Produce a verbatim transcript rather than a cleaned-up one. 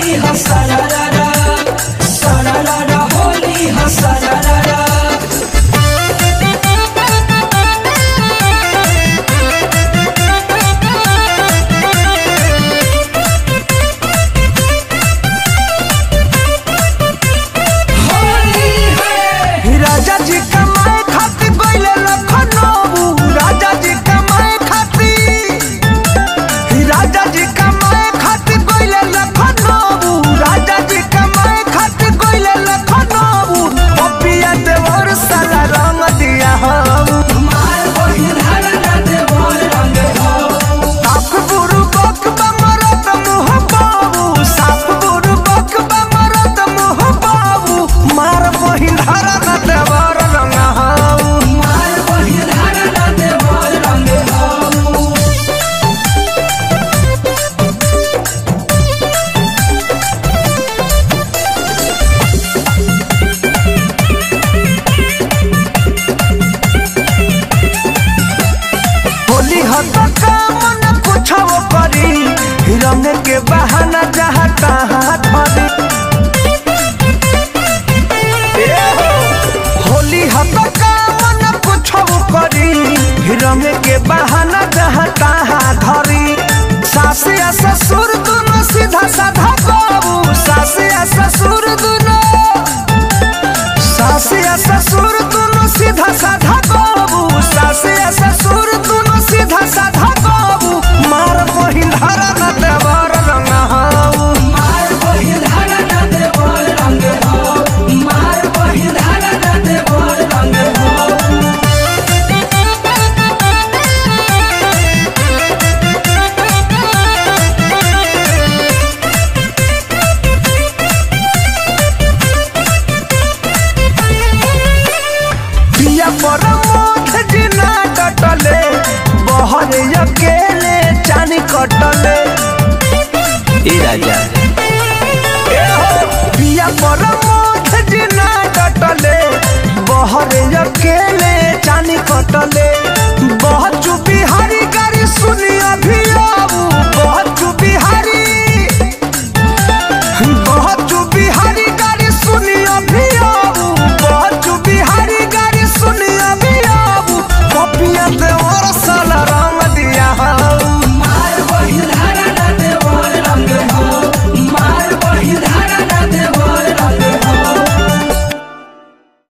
होली हसरारा सरारा होली हसरारा। राजा जी कमाए खातिर गइले लखनऊ, राजा जी कमाए खातिर, राजा जी कमाए खातिर गइले लखनऊ, राजा जी कमाए खातिर गइले लखनऊ। पपिया देवर साला रंग दिया हो मार बहिन हरा देवर रंग हो। साफ बुरु बक बमरत मुह बाबू, साफ बुरु बक बमरत मुह बाबू। मार बहिन हरा देवर रंग हो मार बहिन हरा देवर रंग हो। होली हत काम न कुछो करी, रंग के बहाना जहाँ तहाँ धरी। ए हो, होली हत काम न कुछो करी, रंग के बहाना जहाँ तहाँ धरी। सास या ससुर दोनों सीधा साधा बाबू, सास या ससुर दोनों, सास या ससुर दोनों सीधा साधा बाबू, सास या ससुर दोनों सीधा साधा बाबू। मार बहिन हरा न देवर रंग हो मार बहिन हरा देवर रंग हो। मार बहिन हरा देवर रंग हो। पिया पर मोथ जिना कटले, बहर अकेले चानी कटले। ए राजा ए हो, पिया पर मोथ जिना कटले, बहर अकेले चानी कटले। बहुत बिहारी गाड़ी सुनी अभी आऊ, बहुत बिहारी, बहुत बिहारी गाड़ी सुनी अभी आऊ, बहुत बिहारी गाड़ी सुनी अभी आऊ। पपिया